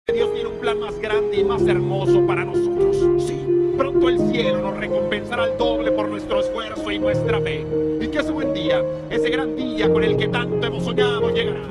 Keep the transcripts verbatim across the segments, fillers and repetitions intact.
Dios tiene un plan más grande y más hermoso para nosotros. Sí, pronto el cielo nos recompensará al doble por nuestro esfuerzo y nuestra fe. Y que ese buen día, ese gran día con el que tanto hemos soñado, llegará.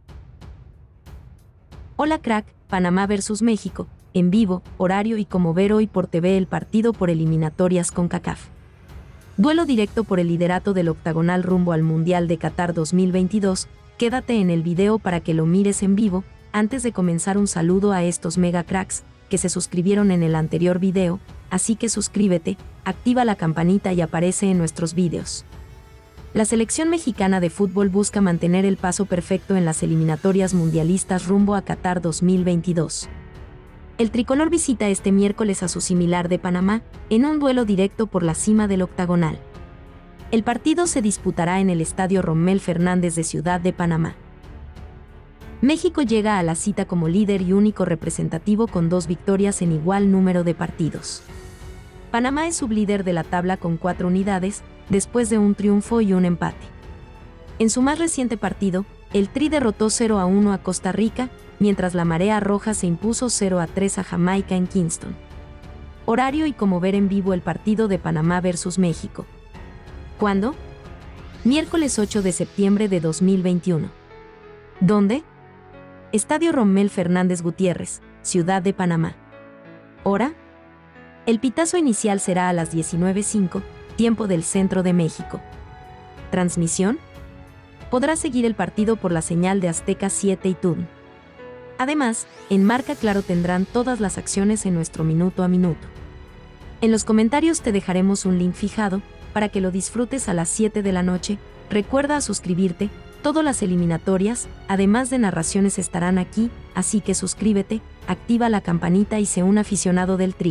Hola crack, Panamá versus México, en vivo, horario y como ver hoy por T V el partido por eliminatorias CONCACAF. Duelo directo por el liderato del octagonal rumbo al Mundial de Qatar dos mil veintidós, quédate en el video para que lo mires en vivo. Antes de comenzar, un saludo a estos mega cracks que se suscribieron en el anterior video, así que suscríbete, activa la campanita y aparece en nuestros videos. La selección mexicana de fútbol busca mantener el paso perfecto en las eliminatorias mundialistas rumbo a Qatar dos mil veintidós. El tricolor visita este miércoles a su similar de Panamá, en un duelo directo por la cima del octagonal. El partido se disputará en el Estadio Rommel Fernández de Ciudad de Panamá. México llega a la cita como líder y único representativo con dos victorias en igual número de partidos. Panamá es sublíder de la tabla con cuatro unidades, después de un triunfo y un empate. En su más reciente partido, el Tri derrotó cero a uno a Costa Rica, mientras la Marea Roja se impuso cero a tres a Jamaica en Kingston. Horario y como ver en vivo el partido de Panamá versus México. ¿Cuándo? Miércoles ocho de septiembre de dos mil veintiuno. ¿Dónde? Estadio Rommel Fernández Gutiérrez, Ciudad de Panamá. ¿Hora? El pitazo inicial será a las diecinueve cinco, tiempo del Centro de México. ¿Transmisión? Podrás seguir el partido por la señal de Azteca siete y T U D N. Además, en Marca Claro tendrán todas las acciones en nuestro minuto a minuto. En los comentarios te dejaremos un link fijado, para que lo disfrutes a las siete de la noche. Recuerda suscribirte. Todas las eliminatorias, además de narraciones, estarán aquí, así que suscríbete, activa la campanita y sé un aficionado del Tri.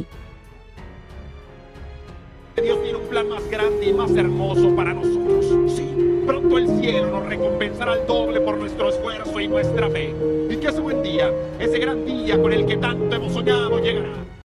Dios tiene un plan más grande y más hermoso para nosotros. Sí, pronto el cielo nos recompensará al doble por nuestro esfuerzo y nuestra fe. Y que ese buen día, ese gran día con el que tanto hemos soñado, llegará.